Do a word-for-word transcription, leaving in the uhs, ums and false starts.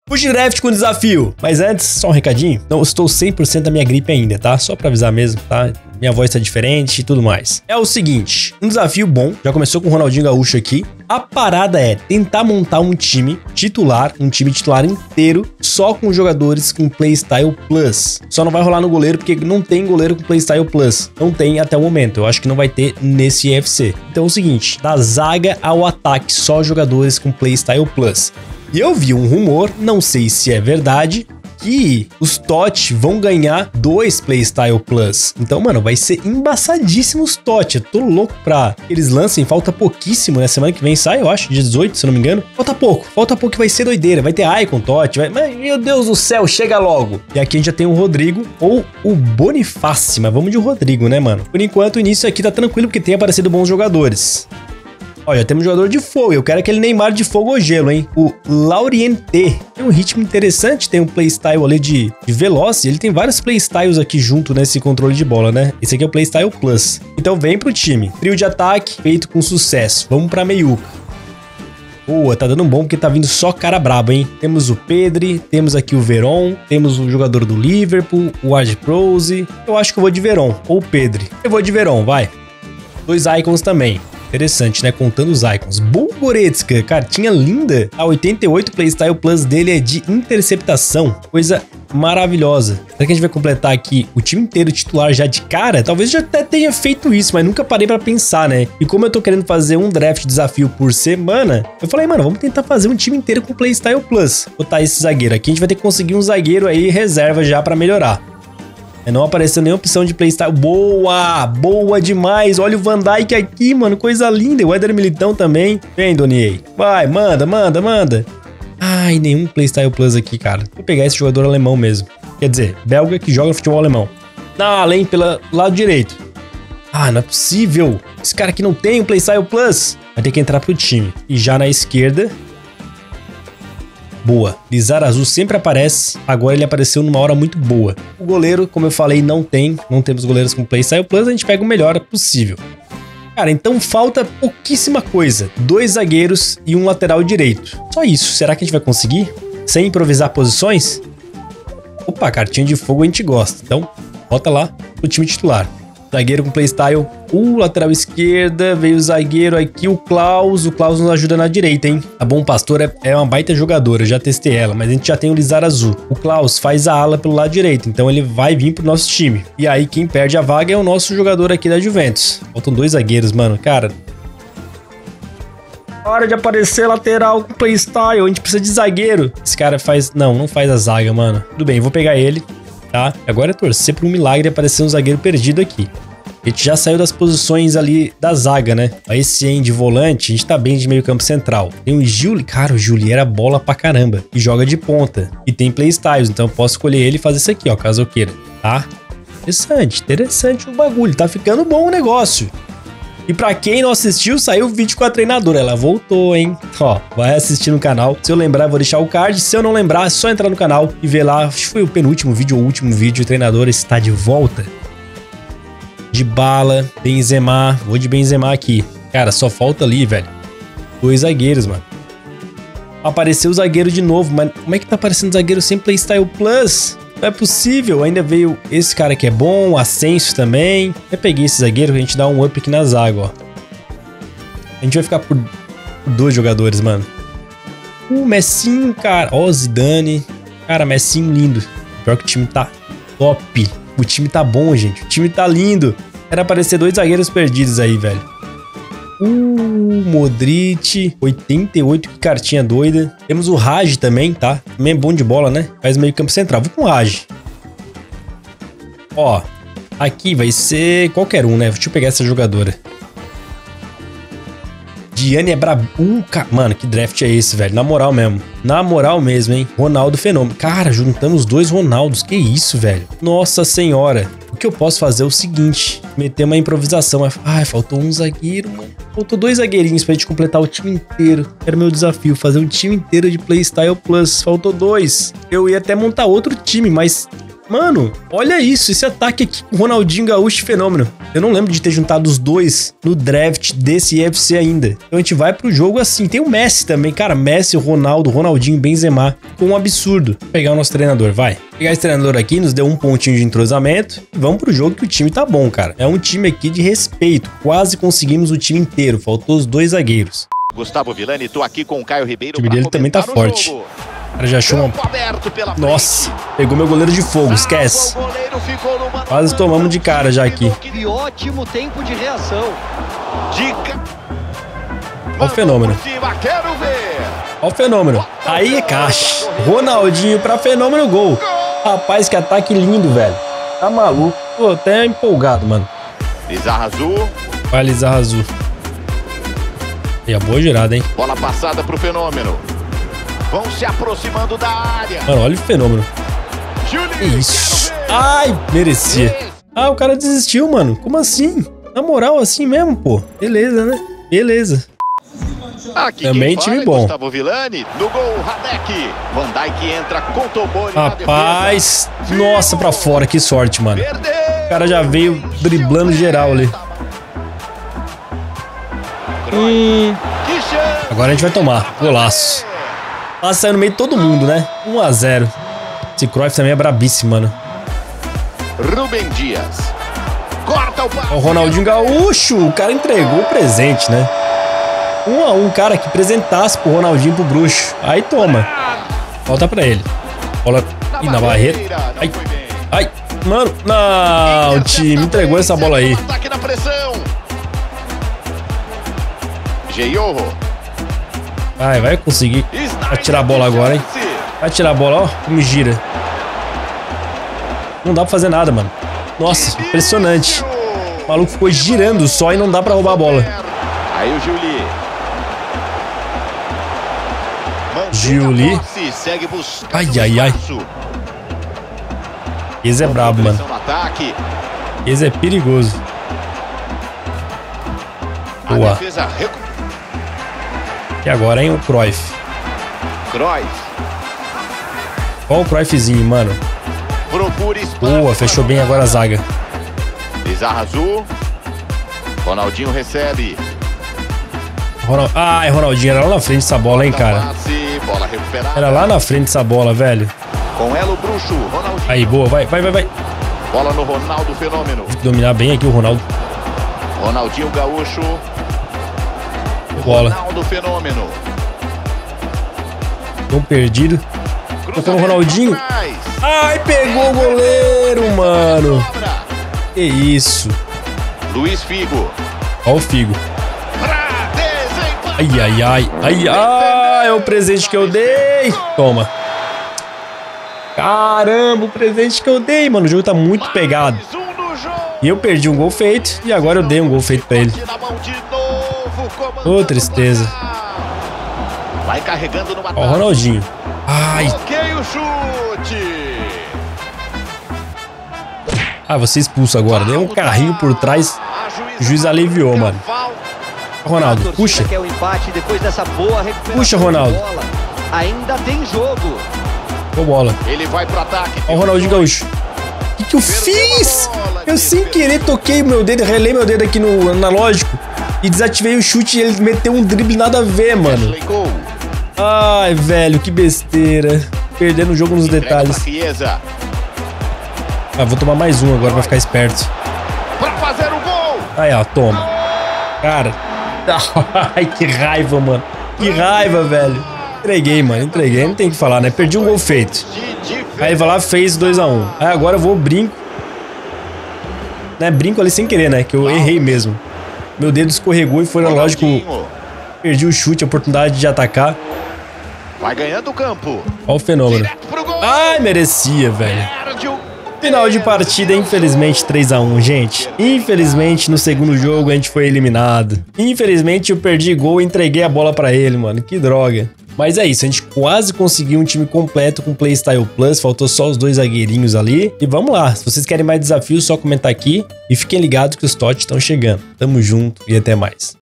Push draft com desafio. Mas antes, só um recadinho. Não estou cem por cento da minha gripe ainda, tá? Só pra avisar mesmo, tá? Minha voz tá diferente e tudo mais. É o seguinte, um desafio bom. Já começou com o Ronaldinho Gaúcho aqui. A parada é tentar montar um time titular, um time titular inteiro, só com jogadores com Playstyle Plus. Só não vai rolar no goleiro, porque não tem goleiro com Playstyle Plus. Não tem até o momento. Eu acho que não vai ter nesse I F C. Então é o seguinte, da zaga ao ataque, só jogadores com Playstyle Plus. E eu vi um rumor, não sei se é verdade, que os T O T vão ganhar dois Playstyle Plus. Então, mano, vai ser embaçadíssimo os T O T. Eu tô louco pra que eles lancem. Falta pouquíssimo, né? Semana que vem sai, eu acho, dia dezoito, se eu não me engano. Falta pouco. Falta pouco que vai ser doideira. Vai ter Icon, T O T. Vai... Mas, meu Deus do céu, chega logo. E aqui a gente já tem o Rodrigo ou o Bonifácio. Mas vamos de Rodrigo, né, mano? Por enquanto, o início aqui tá tranquilo, porque tem aparecido bons jogadores. Olha, temos um jogador de fogo. Eu quero aquele Neymar de fogo ou gelo, hein? O Laurienté. Tem um ritmo interessante, tem um playstyle ali de, de veloz. Ele tem vários playstyles aqui junto nesse controle de bola, né? Esse aqui é o Playstyle Plus. Então vem pro time. Trio de ataque feito com sucesso. Vamos pra meiuca. Boa, tá dando bom porque tá vindo só cara brabo, hein? Temos o Pedri, temos aqui o Veron, temos o jogador do Liverpool, o Ward-Prowse. Eu acho que eu vou de Veron ou Pedri. Eu vou de Veron, vai. Dois icons também. Interessante, né? Contando os icons. Bulgoretska, cartinha linda. A oitenta e oito Playstyle Plus dele é de interceptação. Coisa maravilhosa. Será que a gente vai completar aqui o time inteiro titular já de cara? Talvez já até tenha feito isso, mas nunca parei pra pensar, né? E como eu tô querendo fazer um draft desafio por semana, eu falei, mano, vamos tentar fazer um time inteiro com Playstyle Plus. Botar esse zagueiro aqui. A gente vai ter que conseguir um zagueiro aí reserva já pra melhorar. Não apareceu nenhuma opção de playstyle. Boa! Boa demais! Olha o Van Dijk aqui, mano. Coisa linda. O Éder Militão também. Vem, Donier. Vai, manda, manda, manda. Ai, nenhum Playstyle Plus aqui, cara. Vou pegar esse jogador alemão mesmo. Quer dizer, belga que joga futebol alemão. Ah, além pelo lado direito. Ah, não é possível. Esse cara aqui não tem um Playstyle Plus. Vai ter que entrar pro time. E já na esquerda... Boa. Lizarazu sempre aparece. Agora ele apareceu numa hora muito boa. O goleiro, como eu falei, não tem. Não temos goleiros com Playstyle Plus. A gente pega o melhor possível. Cara, então falta pouquíssima coisa. Dois zagueiros e um lateral direito. Só isso. Será que a gente vai conseguir? Sem improvisar posições? Opa, cartinha de fogo a gente gosta. Então, bota lá pro time titular. Zagueiro com playstyle. O lateral esquerda, veio o zagueiro aqui, o Klaus. O Klaus nos ajuda na direita, hein? A Bom Pastor é, é uma baita jogadora, eu já testei ela, mas a gente já tem o Lizarazu. O Klaus faz a ala pelo lado direito, então ele vai vir pro nosso time. E aí quem perde a vaga é o nosso jogador aqui da Juventus. Faltam dois zagueiros, mano. Cara... Hora de aparecer lateral com playstyle, a gente precisa de zagueiro. Esse cara faz... Não, não faz a zaga, mano. Tudo bem, vou pegar ele. Tá? Agora é torcer para um milagre aparecer um zagueiro perdido aqui. A gente já saiu das posições ali da zaga, né? Aí esse end volante, a gente tá bem de meio campo central. Tem o Juli, cara, o Juli era bola pra caramba. E joga de ponta. E tem playstyles, então eu posso escolher ele e fazer isso aqui, ó, caso eu queira. Tá? Interessante, interessante o bagulho. Tá ficando bom o negócio. E pra quem não assistiu, saiu o vídeo com a treinadora. Ela voltou, hein? Ó, vai assistir no canal. Se eu lembrar, vou deixar o card. Se eu não lembrar, é só entrar no canal e ver lá. Acho que foi o penúltimo vídeo ou o último vídeo. O treinador está de volta. Dybala, Benzema. Vou de Benzema aqui. Cara, só falta ali, velho. Dois zagueiros, mano. Apareceu o zagueiro de novo, mas como é que tá aparecendo zagueiro sem Playstyle Plus? Não é possível, ainda veio esse cara que é bom, o Asensio também. Eu peguei esse zagueiro pra gente dar um up aqui na zaga, ó. A gente vai ficar por dois jogadores, mano. O uh, Messinho, cara. Ó, Zidane. Cara, Messinho lindo. Pior que o time tá top. O time tá bom, gente. O time tá lindo. Era aparecer dois zagueiros perdidos aí, velho. Uh, Modric, oitenta e oito, que cartinha doida. Temos o Raj também, tá? Também é bom de bola, né? Faz meio campo central. Vou com o Raj. Ó, aqui vai ser qualquer um, né? Deixa eu pegar essa jogadora. Diane é brabo. Uh, ca... Mano, que draft é esse, velho? Na moral mesmo. Na moral mesmo, hein? Ronaldo Fenômeno. Cara, juntamos dois Ronaldos. Que isso, velho? Nossa senhora. O que eu posso fazer é o seguinte. Meter uma improvisação. Ai, faltou um zagueiro, mano. Faltou dois zagueirinhos pra gente completar o time inteiro. Era meu desafio, fazer um time inteiro de Playstyle Plus. Faltou dois. Eu ia até montar outro time, mas... Mano, olha isso, esse ataque aqui com Ronaldinho Gaúcho e Fenômeno. Eu não lembro de ter juntado os dois no draft desse I F C ainda. Então a gente vai pro jogo assim. Tem o Messi também, cara. Messi, Ronaldo, Ronaldinho, Benzema. Ficou um absurdo. Vou pegar o nosso treinador, vai. Vou pegar esse treinador aqui, nos deu um pontinho de entrosamento. E vamos pro jogo que o time tá bom, cara. É um time aqui de respeito. Quase conseguimos o time inteiro. Faltou os dois zagueiros. Gustavo Villani, tô aqui com o Caio Ribeiro. O time dele também tá forte. O cara já achou uma... Nossa, pegou meu goleiro de fogo, esquece. Quase tomamos de cara já aqui. Que ótimo tempo de reação. Dica. Olha o Fenômeno. Olha o Fenômeno. Aí é caixa. Ronaldinho pra Fenômeno, gol. Rapaz, que ataque lindo, velho. Tá maluco. Tô até empolgado, mano. Lizarra Azul. Vai, Lizarra Azul. E a boa girada, hein? Bola passada pro Fenômeno. Vão se aproximando da área. Mano, olha o Fenômeno. Que isso. Ai, merecia. Ah, o cara desistiu, mano. Como assim? Na moral, assim mesmo, pô. Beleza, né? Beleza. Aqui também time bom. Gustavo Villani, no gol, Radek. Van Dijk entra com Toboni. Rapaz, nossa, pra fora, que sorte, mano. O cara já veio driblando geral ali. Hum. Agora a gente vai tomar. Golaço. Tá saindo no meio de todo mundo, né? um a zero. Esse Cruyff também é brabíssimo, mano. Rubem Dias. Corta o passe. O Ronaldinho Gaúcho. O cara entregou o presente, né? um a um, cara, que presentasse pro Ronaldinho, pro bruxo. Aí toma. Volta pra ele. Bola. Ih, na barreira. Ai. Ai. Mano, não. O time entregou essa bola aí. Ataque na pressão. Geyorro. Vai, vai conseguir. Vai tirar a bola agora, hein? Vai tirar a bola, ó. Como gira. Não dá pra fazer nada, mano. Nossa, impressionante. O maluco ficou girando só e não dá pra roubar a bola. Aí o Giuli. Giuli. Ai, ai, ai. Esse é brabo, mano. Esse é perigoso. Boa. E agora, hein, o Cruyff. Cruyff. Olha o Cruyffzinho, mano. Boa, fechou bem agora a zaga. Lizarra Azul. Ronaldinho recebe. Ronald... Ai, Ronaldinho, era lá na frente essa bola, hein, cara. Era lá na frente essa bola, velho. Com elo bruxo, Ronaldinho. Aí, boa, vai, vai, vai, vai. Bola no Ronaldo Fenômeno. Tem que dominar bem aqui o Ronaldo. Ronaldinho Gaúcho. Bola. Ronaldo Fenômeno. Tão perdido. Tocou no Ronaldinho. Ai, pegou o goleiro, mano. Que isso. Luiz Figo. Ó o Figo. Ai, ai, ai. Ai, ai, é o presente que eu dei. Toma. Caramba, o presente que eu dei, mano. O jogo tá muito pegado. E eu perdi um gol feito. E agora eu dei um gol feito pra ele. Ô, oh, tristeza. Vai carregando no Ó o Ronaldinho. Ai. Ah, você expulso agora. Deu um carrinho por trás. O juiz aliviou, mano. Ronaldo, puxa. Puxa, Ronaldo. Ainda tem jogo. Boa bola. Ele vai pro ataque. Ó o Ronaldinho Gaúcho. O que, que eu fiz? Eu sem querer toquei meu dedo, relei meu dedo aqui no analógico e desativei o chute e ele meteu um drible nada a ver, mano. Ai, velho, que besteira. Perdendo o jogo nos detalhes. Ah, vou tomar mais um agora pra ficar esperto. Pra fazer o gol. Aí, ó, toma. Cara. Ai, que raiva, mano. Que raiva, velho. Entreguei, mano, entreguei. Não tem o que falar, né? Perdi um gol feito. Aí vai lá, fez dois a um. Aí agora eu vou brinco. Né? Brinco ali sem querer, né? Que eu errei mesmo. Meu dedo escorregou e foi, lógico, perdi o chute, a oportunidade de atacar. Vai ganhando o campo. Olha o Fenômeno. Ai, merecia, velho. Final de partida, infelizmente, três a um, gente. Infelizmente, no segundo jogo, a gente foi eliminado. Infelizmente, eu perdi gol e entreguei a bola pra ele, mano. Que droga. Mas é isso, a gente quase conseguiu um time completo com Playstyle Plus. Faltou só os dois zagueirinhos ali. E vamos lá, se vocês querem mais desafios, só comentar aqui. E fiquem ligados que os T O T estão chegando. Tamo junto e até mais.